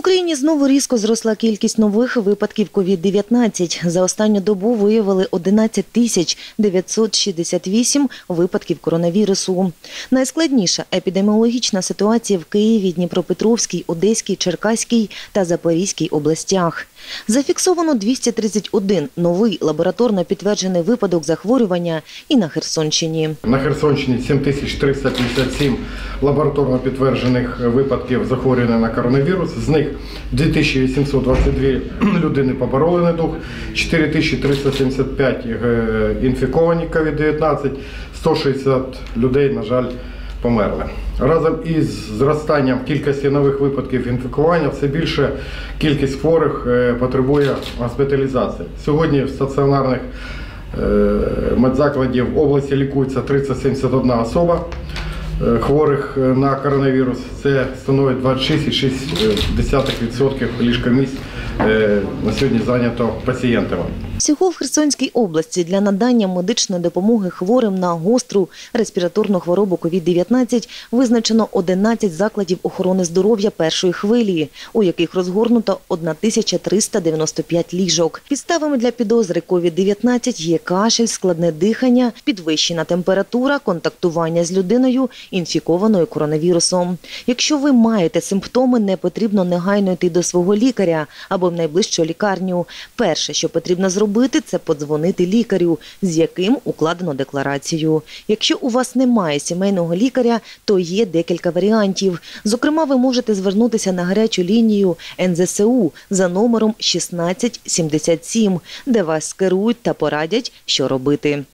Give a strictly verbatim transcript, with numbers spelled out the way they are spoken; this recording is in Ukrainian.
Україні знову різко зросла кількість нових випадків ковід дев'ятнадцять. За останню добу виявили одинадцять тисяч дев'ятсот шістдесят вісім випадків коронавірусу. Найскладніша епідеміологічна ситуація в Києві, Дніпропетровській, Одеській, Черкаській та Запорізькій областях. Зафіксовано двісті тридцять один новий лабораторно підтверджений випадок захворювання і на Херсонщині. На Херсонщині сім тисяч триста п'ятдесят сім лабораторно підтверджених випадків захворювання на коронавірус. З них дві тисячі вісімсот двадцять дві людини побороли недуг, чотири тисячі триста сімдесят п'ять інфіковані ковід дев'ятнадцять, сто шістдесят людей, на жаль, померли. Разом із зростанням кількості нових випадків інфікування все більше кількість хворих потребує госпіталізації. Сьогодні в стаціонарних медзакладів області лікується триста сімдесят одна особа хворих на коронавірус. Це становить двадцять шість цілих шість десятих відсотка ліжкомісць на сьогодні зайнято пацієнтами. Всього в Херсонській області для надання медичної допомоги хворим на гостру респіраторну хворобу ковід дев'ятнадцять визначено одинадцять закладів охорони здоров'я першої хвилі, у яких розгорнуто тисяча триста дев'яносто п'ять ліжок. Підставами для підозри ковід дев'ятнадцять є кашель, складне дихання, підвищена температура, контактування з людиною, інфікованою коронавірусом. Якщо ви маєте симптоми, не потрібно негайно йти до свого лікаря або в найближчу лікарню. Перше, що потрібно зробити, це подзвонити лікарю, з яким укладено декларацію. Якщо у вас немає сімейного лікаря, то є декілька варіантів. Зокрема, ви можете звернутися на гарячу лінію ен зет ес у за номером шістнадцять сімдесят сім, де вас скерують та порадять, що робити.